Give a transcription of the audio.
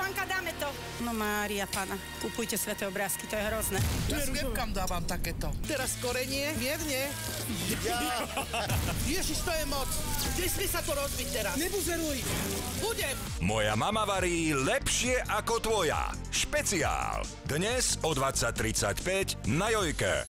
Zuzanka, dáme to. No Mária Pána, kupujte sveté obrázky, to je hrozné. Ja si kam dávam takéto. Teraz korenie, mierne. Ja. Ježiš, to je moc. Nesmie sa to rozbiť teraz. Nebuzeruj. Budem. Moja mama varí lepšie ako tvoja. Špeciál. Dnes o 20:35 na Jojke.